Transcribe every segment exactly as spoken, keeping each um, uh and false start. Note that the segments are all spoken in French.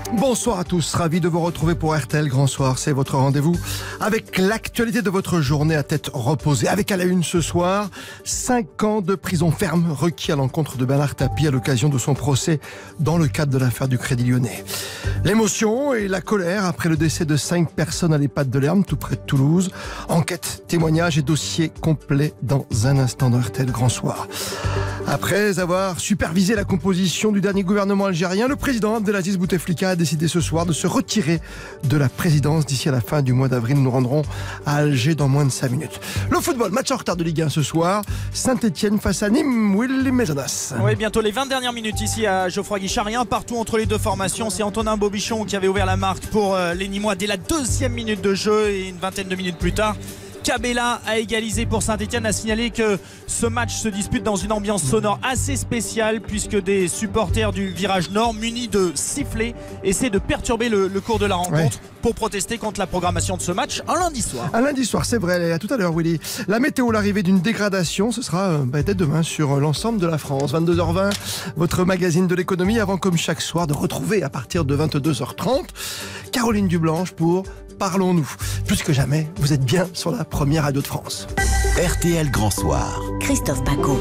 Bonsoir à tous, ravi de vous retrouver pour R T L Grand Soir. C'est votre rendez-vous avec l'actualité de votre journée à tête reposée. Avec à la une ce soir, cinq ans de prison ferme requis à l'encontre de Bernard Tapie à l'occasion de son procès dans le cadre de l'affaire du Crédit Lyonnais. L'émotion et la colère après le décès de cinq personnes à l'EHPAD de Lerme, tout près de Toulouse. Enquête, témoignages et dossiers complets dans un instant dans R T L Grand Soir. Après avoir supervisé la composition du dernier gouvernement algérien, le président Abdelaziz Bouteflika a décidé ce soir de se retirer de la présidence d'ici à la fin du mois d'avril. Nous nous rendrons à Alger dans moins de cinq minutes. Le football, match en retard de Ligue un ce soir. Saint-Etienne face à Nîmes, Willy Mezonas. Oui, bientôt les vingt dernières minutes ici à Geoffroy Guichard. Rien partout entre les deux formations. C'est Antonin Bobichon qui avait ouvert la marque pour les Nîmois dès la deuxième minute de jeu et une vingtaine de minutes plus tard. Cabella a égalisé pour Saint-Etienne, a signalé que ce match se dispute dans une ambiance sonore assez spéciale puisque des supporters du virage nord munis de sifflets essaient de perturber le, le cours de la rencontre ouais. pour protester contre la programmation de ce match un lundi soir. Un lundi soir, c'est vrai, à tout à l'heure Willy. La météo, l'arrivée d'une dégradation, ce sera bah, dès demain sur l'ensemble de la France. vingt-deux heures vingt, votre magazine de l'économie avant comme chaque soir de retrouver à partir de vingt-deux heures trente Caroline Dublanche pour Parlons-nous. Plus que jamais, vous êtes bien sur la première radio de France. R T L Grand Soir. Christophe Paco.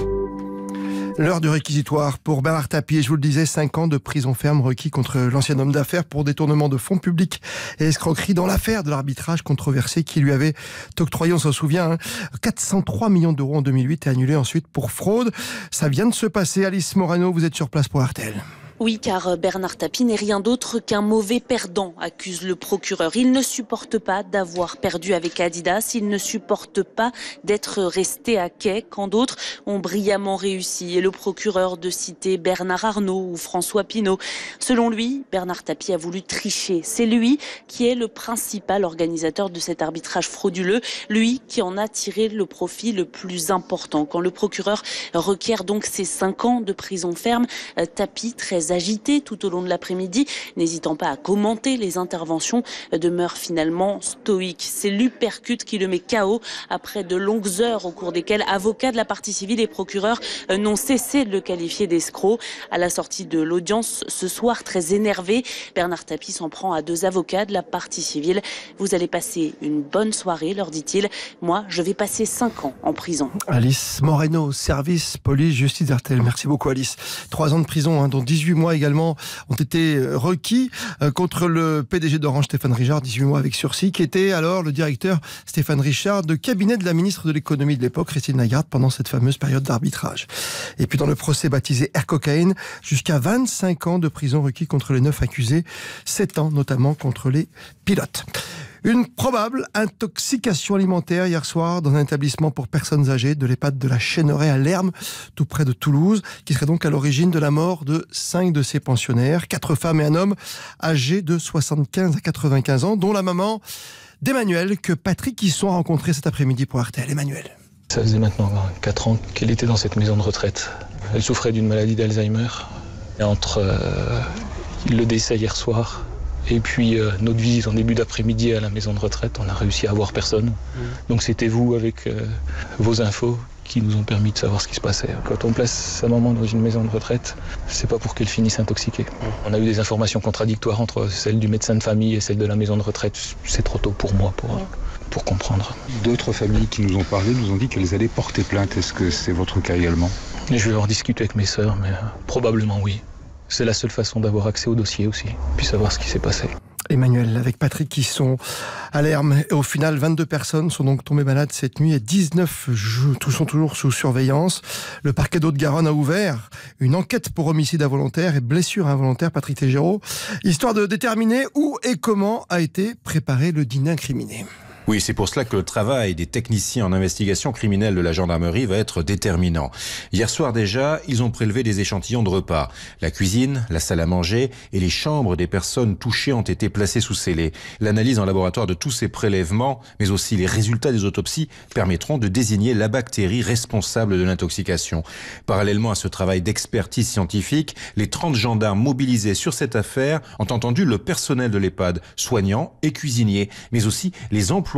L'heure du réquisitoire pour Bernard Tapie. Et je vous le disais, cinq ans de prison ferme requis contre l'ancien homme d'affaires pour détournement de fonds publics et escroquerie dans l'affaire de l'arbitrage controversé qui lui avait octroyé, on s'en souvient, hein, quatre cent trois millions d'euros en deux mille huit et annulé ensuite pour fraude. Ça vient de se passer. Alice Morano, vous êtes sur place pour R T L. Oui, car Bernard Tapie n'est rien d'autre qu'un mauvais perdant, accuse le procureur. Il ne supporte pas d'avoir perdu avec Adidas, il ne supporte pas d'être resté à quai quand d'autres ont brillamment réussi. Et le procureur de citer Bernard Arnault ou François Pinault. Selon lui, Bernard Tapie a voulu tricher. C'est lui qui est le principal organisateur de cet arbitrage frauduleux, lui qui en a tiré le profit le plus important. Quand le procureur requiert donc ces cinq ans de prison ferme, Tapie, très agité tout au long de l'après-midi, n'hésitant pas à commenter les interventions, demeure finalement stoïque. C'est l'uppercut qui le met K O après de longues heures au cours desquelles avocats de la partie civile et procureurs n'ont cessé de le qualifier d'escroc. À la sortie de l'audience ce soir, très énervé, Bernard Tapie s'en prend à deux avocats de la partie civile. Vous allez passer une bonne soirée, leur dit-il. Moi, je vais passer cinq ans en prison. Alice Moreno, service police justice R T L. Merci beaucoup Alice. Trois ans de prison, hein, dont dix-huit mois également ont été requis euh, contre le P D G d'Orange, Stéphane Richard, dix-huit mois avec sursis, qui était alors le directeur Stéphane Richard de cabinet de la ministre de l'économie de l'époque, Christine Lagarde, pendant cette fameuse période d'arbitrage. Et puis dans le procès baptisé Air Cocaïne, jusqu'à vingt-cinq ans de prison requis contre les neuf accusés, sept ans notamment contre les pilotes. Une probable intoxication alimentaire hier soir dans un établissement pour personnes âgées de l'EHPAD de la Chêneraie à Lerme, tout près de Toulouse, qui serait donc à l'origine de la mort de cinq de ses pensionnaires, quatre femmes et un homme âgés de soixante-quinze à quatre-vingt-quinze ans, dont la maman d'Emmanuel que Patrick Hisson a rencontré cet après-midi pour R T L. Emmanuel. Ça faisait maintenant quatre ans qu'elle était dans cette maison de retraite. Elle souffrait d'une maladie d'Alzheimer. Et entre euh, le décès hier soir et puis euh, notre visite en début d'après-midi à la maison de retraite, on a réussi à voir personne. Mmh. Donc c'était vous avec euh, vos infos qui nous ont permis de savoir ce qui se passait. Quand on place sa maman dans une maison de retraite, c'est pas pour qu'elle finisse intoxiquée. Mmh. On a eu des informations contradictoires entre celles du médecin de famille et celles de la maison de retraite. C'est trop tôt pour moi pour, mmh. pour comprendre. D'autres familles qui nous ont parlé nous ont dit qu'elles allaient porter plainte. Est-ce que c'est votre cas également ? Et je vais en discuter avec mes sœurs, mais euh, probablement oui. C'est la seule façon d'avoir accès au dossier aussi, puis savoir ce qui s'est passé. Emmanuel, avec Patrick qui sont à Lerme. Et au final, vingt-deux personnes sont donc tombées malades cette nuit et dix-neuf sont toujours sous surveillance. Le parquet d'Haute-Garonne a ouvert une enquête pour homicide involontaire et blessure involontaire, Patrick Tégéraud, histoire de déterminer où et comment a été préparé le dîner incriminé. Oui, c'est pour cela que le travail des techniciens en investigation criminelle de la gendarmerie va être déterminant. Hier soir déjà, ils ont prélevé des échantillons de repas. La cuisine, la salle à manger et les chambres des personnes touchées ont été placées sous scellé. L'analyse en laboratoire de tous ces prélèvements, mais aussi les résultats des autopsies, permettront de désigner la bactérie responsable de l'intoxication. Parallèlement à ce travail d'expertise scientifique, les trente gendarmes mobilisés sur cette affaire ont entendu le personnel de l'EHPAD, soignants et cuisiniers, mais aussi les employés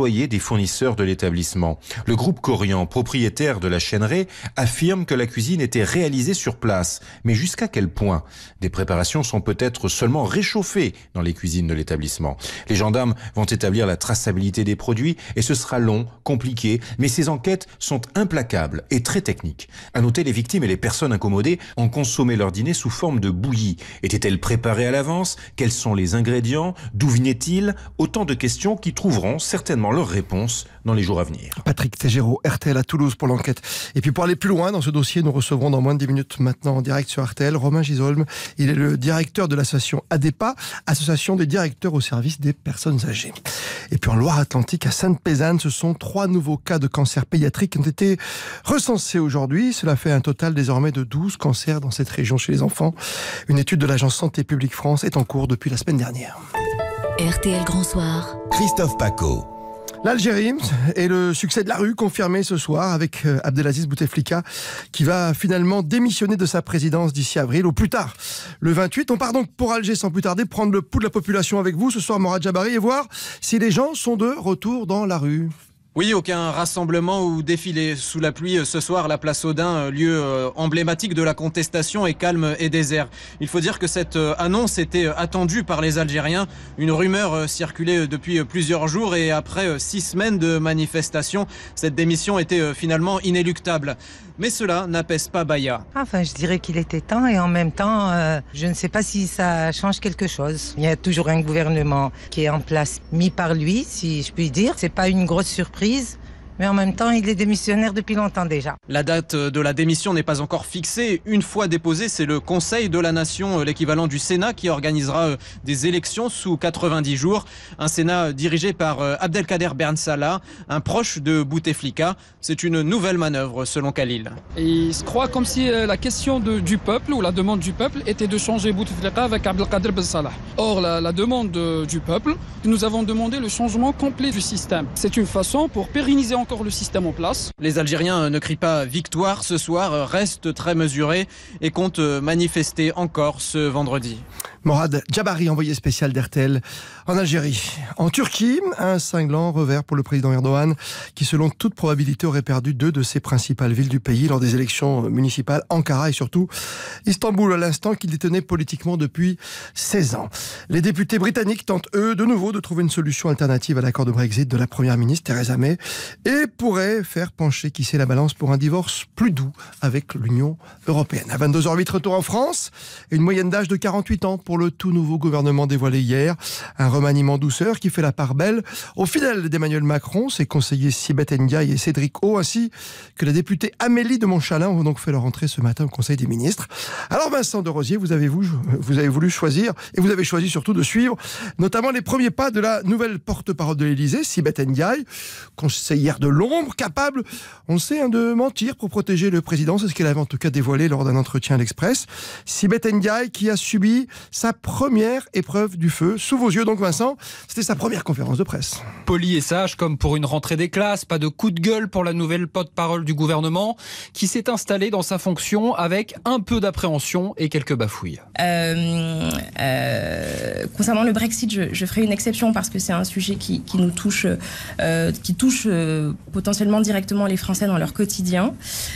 employés des fournisseurs de l'établissement. Le groupe Corian, propriétaire de la chaînerie, affirme que la cuisine était réalisée sur place. Mais jusqu'à quel point? Des préparations sont peut-être seulement réchauffées dans les cuisines de l'établissement. Les gendarmes vont établir la traçabilité des produits et ce sera long, compliqué, mais ces enquêtes sont implacables et très techniques. À noter, les victimes et les personnes incommodées ont consommé leur dîner sous forme de bouillie. Était-elle préparée à l'avance? Quels sont les ingrédients? D'où venait-il? Autant de questions qui trouveront certainement leurs réponses dans les jours à venir. Patrick Tégéraud, R T L à Toulouse pour l'enquête. Et puis pour aller plus loin dans ce dossier, nous recevrons dans moins de dix minutes maintenant en direct sur R T L Romain Gisolm. Il est le directeur de l'association ADEPA, Association des directeurs au service des personnes âgées. Et puis en Loire-Atlantique, à Sainte-Pézanne, ce sont trois nouveaux cas de cancer pédiatrique qui ont été recensés aujourd'hui. Cela fait un total désormais de douze cancers dans cette région chez les enfants. Une étude de l'agence Santé publique France est en cours depuis la semaine dernière. R T L Grand Soir. Christophe Paco. L'Algérie et le succès de la rue confirmé ce soir avec Abdelaziz Bouteflika qui va finalement démissionner de sa présidence d'ici avril ou plus tard le vingt-huit. On part donc pour Alger sans plus tarder, prendre le pouls de la population avec vous ce soir, Morad Jabari, et voir si les gens sont de retour dans la rue. Oui, aucun rassemblement ou défilé sous la pluie ce soir. La place Odin, lieu emblématique de la contestation, est calme et désert. Il faut dire que cette annonce était attendue par les Algériens. Une rumeur circulait depuis plusieurs jours et après six semaines de manifestations, cette démission était finalement inéluctable. Mais cela n'apaise pas Baya. Enfin, je dirais qu'il était temps et en même temps, euh, je ne sais pas si ça change quelque chose. Il y a toujours un gouvernement qui est en place, mis par lui, si je puis dire. C'est pas une grosse surprise. Mais en même temps, il est démissionnaire depuis longtemps déjà. La date de la démission n'est pas encore fixée. Une fois déposée, c'est le Conseil de la Nation, l'équivalent du Sénat, qui organisera des élections sous quatre-vingt-dix jours. Un Sénat dirigé par Abdelkader Ben Salah, un proche de Bouteflika. C'est une nouvelle manœuvre, selon Khalil. Et il se croit comme si la question de, du peuple, ou la demande du peuple, était de changer Bouteflika avec Abdelkader Ben Salah. Or, la, la demande de, du peuple, nous avons demandé le changement complet du système. C'est une façon pour pérenniser encore le système en place. Les Algériens ne crient pas victoire ce soir, restent très mesurés et comptent manifester encore ce vendredi. Morad Jabari, envoyé spécial d'R T L en Algérie. En Turquie, un cinglant revers pour le président Erdogan qui, selon toute probabilité, aurait perdu deux de ses principales villes du pays lors des élections municipales, Ankara et surtout Istanbul, à l'instant qu'il détenait politiquement depuis seize ans. Les députés britanniques tentent, eux, de nouveau de trouver une solution alternative à l'accord de Brexit de la première ministre Theresa May et pourraient faire pencher, qui sait, la balance pour un divorce plus doux avec l'Union européenne. À vingt-deux heures huit, retour en France, une moyenne d'âge de quarante-huit ans pour le tout nouveau gouvernement dévoilé hier. Un remaniement douceur qui fait la part belle aux fidèles d'Emmanuel Macron, ses conseillers Sibeth Ndiaye et Cédric O, ainsi que la députée Amélie de Montchalin ont donc fait leur entrée ce matin au Conseil des ministres. Alors Vincent de Rosier, vous avez, vous, vous avez voulu choisir, et vous avez choisi surtout de suivre notamment les premiers pas de la nouvelle porte-parole de l'Élysée, Sibeth Ndiaye, conseillère de l'ombre, capable, on le sait, hein, de mentir pour protéger le président. C'est ce qu'elle avait en tout cas dévoilé lors d'un entretien à l'Express. Sibeth Ndiaye qui a subi sa première épreuve du feu, sous vos yeux donc Vincent, c'était sa première conférence de presse. Poli et sage comme pour une rentrée des classes, pas de coup de gueule pour la nouvelle porte-parole du gouvernement qui s'est installée dans sa fonction avec un peu d'appréhension et quelques bafouilles. Euh, euh, concernant le Brexit, je, je ferai une exception parce que c'est un sujet qui, qui nous touche, euh, qui touche euh, potentiellement directement les Français dans leur quotidien.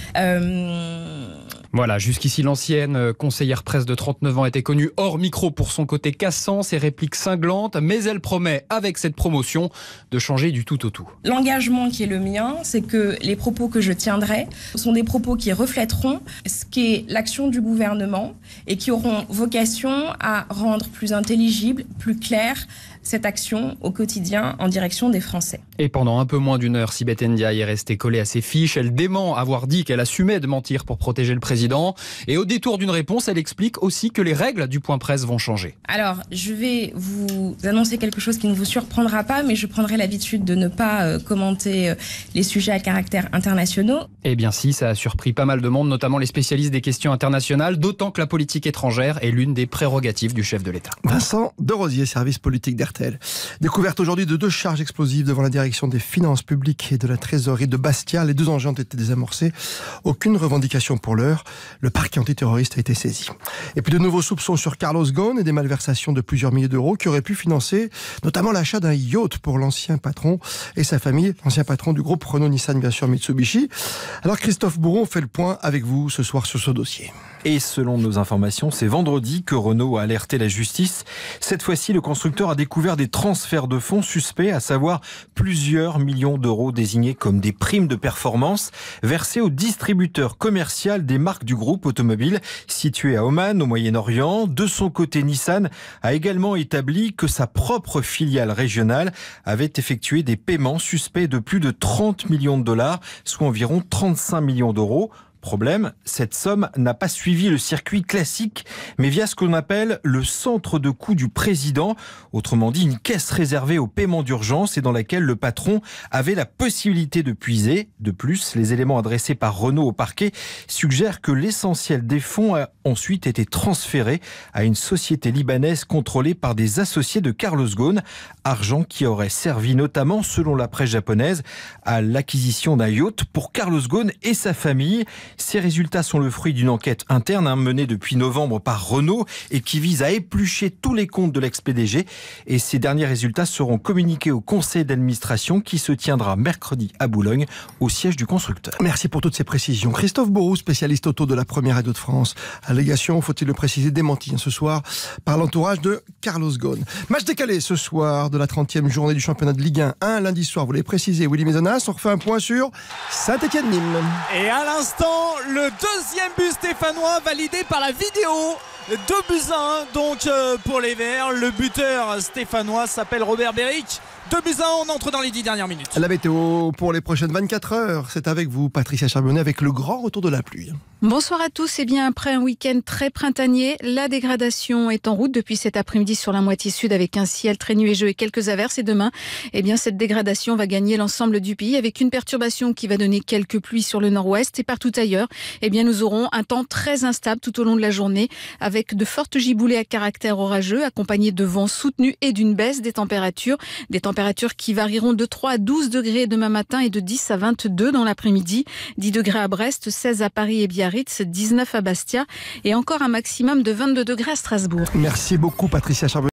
Euh... Voilà, jusqu'ici l'ancienne conseillère presse de trente-neuf ans était connue hors micro pour son côté cassant, ses répliques cinglantes, mais elle promet avec cette promotion de changer du tout au tout. L'engagement qui est le mien, c'est que les propos que je tiendrai sont des propos qui reflèteront ce qu'est l'action du gouvernement et qui auront vocation à rendre plus intelligible, plus clair cette action au quotidien en direction des Français. Et pendant un peu moins d'une heure, Sibeth Ndiaye est restée collée à ses fiches. Elle dément avoir dit qu'elle assumait de mentir pour protéger le président. Et au détour d'une réponse, elle explique aussi que les règles du point presse vont changer. Alors, je vais vous annoncer quelque chose qui ne vous surprendra pas, mais je prendrai l'habitude de ne pas euh, commenter euh, les sujets à caractère internationaux. Eh bien si, ça a surpris pas mal de monde, notamment les spécialistes des questions internationales, d'autant que la politique étrangère est l'une des prérogatives du chef de l'État. Vincent de Rosier, service politique d'R T L. Découverte aujourd'hui de deux charges explosives devant la direction des finances publiques et de la trésorerie de Bastia. Les deux engins ont été désamorcés. Aucune revendication pour l'heure. Le parquet antiterroriste a été saisi. Et puis de nouveaux soupçons sur Carlos Ghosn et des malversations de plusieurs milliers d'euros qui auraient pu financer notamment l'achat d'un yacht pour l'ancien patron et sa famille, l'ancien patron du groupe Renault-Nissan, bien sûr Mitsubishi. Alors Christophe Bourron fait le point avec vous ce soir sur ce dossier. Et selon nos informations, c'est vendredi que Renault a alerté la justice. Cette fois-ci, le constructeur a découvert des transferts de fonds suspects, à savoir plusieurs millions d'euros désignés comme des primes de performance versées au distributeur commercial des marques du groupe automobile situé à Oman, au Moyen-Orient. De son côté, Nissan a également établi que sa propre filiale régionale avait effectué des paiements suspects de plus de trente millions de dollars, soit environ trente-cinq millions d'euros. Problème, cette somme n'a pas suivi le circuit classique, mais via ce qu'on appelle le centre de coût du président, autrement dit une caisse réservée au paiement d'urgence et dans laquelle le patron avait la possibilité de puiser. De plus, les éléments adressés par Renault au parquet suggèrent que l'essentiel des fonds a ensuite été transféré à une société libanaise contrôlée par des associés de Carlos Ghosn, argent qui aurait servi notamment, selon la presse japonaise, à l'acquisition d'un yacht pour Carlos Ghosn et sa famille. Ces résultats sont le fruit d'une enquête interne hein, menée depuis novembre par Renault et qui vise à éplucher tous les comptes de l'ex-P D G. Et ces derniers résultats seront communiqués au conseil d'administration qui se tiendra mercredi à Boulogne, au siège du constructeur. Merci pour toutes ces précisions. Christophe Bourron, spécialiste auto de la première radio de France. Allégation, faut-il le préciser, démentie hein, ce soir par l'entourage de Carlos Ghosn. Match décalé ce soir de la trentième journée du championnat de Ligue un. Un lundi soir, vous l'avez précisé, Willy Mézonas. On refait un point sur Saint-Étienne-Nîmes. Et à l'instant, le deuxième but stéphanois validé par la vidéo. deux buts à un donc euh, pour les Verts. Le buteur stéphanois s'appelle Robert Beric. deux buts à un, on entre dans les dix dernières minutes. La météo pour les prochaines vingt-quatre heures, c'est avec vous Patricia Charbonnet avec le grand retour de la pluie. Bonsoir à tous. Et bien après un week-end très printanier, la dégradation est en route depuis cet après-midi sur la moitié sud avec un ciel très nuageux et quelques averses. Et demain, eh bien cette dégradation va gagner l'ensemble du pays avec une perturbation qui va donner quelques pluies sur le nord-ouest et partout ailleurs. Eh bien nous aurons un temps très instable tout au long de la journée avec de fortes giboulées à caractère orageux accompagnées de vents soutenus et d'une baisse des températures. Des températures qui varieront de trois à douze degrés demain matin et de dix à vingt-deux dans l'après-midi. dix degrés à Brest, seize à Paris et Biarritz, dix-neuf à Bastia et encore un maximum de vingt-deux degrés à Strasbourg. Merci beaucoup Patricia Charbonnet.